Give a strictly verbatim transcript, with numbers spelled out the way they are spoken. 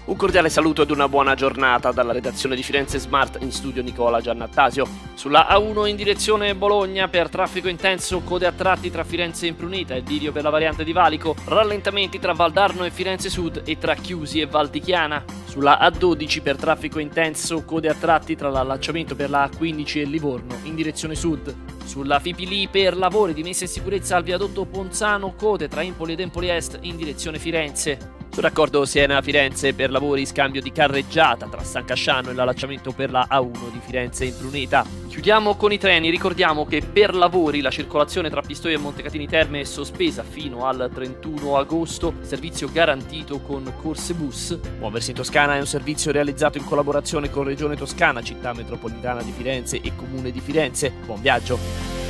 Un cordiale saluto ed una buona giornata dalla redazione di Firenze Smart, in studio Nicola Giannattasio. Sulla A uno in direzione Bologna per traffico intenso, code a tratti tra Firenze e Imprunita e bivio per la variante di Valico, rallentamenti tra Valdarno e Firenze Sud e tra Chiusi e Val di Chiana. Sulla A dodici per traffico intenso, code a tratti tra l'allacciamento per la A quindici e Livorno in direzione sud. Sulla Fipili per lavori di messa in sicurezza al viadotto Ponzano, code tra Empoli ed Empoli Est in direzione Firenze. Sul raccordo Siena-Firenze per lavori scambio di carreggiata tra San Casciano e l'allacciamento per la A uno di Firenze e Imprunita. Chiudiamo con i treni, ricordiamo che per lavori la circolazione tra Pistoia e Montecatini Terme è sospesa fino al trentuno agosto, servizio garantito con corse bus. Muoversi in Toscana è un servizio realizzato in collaborazione con Regione Toscana, Città Metropolitana di Firenze e Comune di Firenze. Buon viaggio!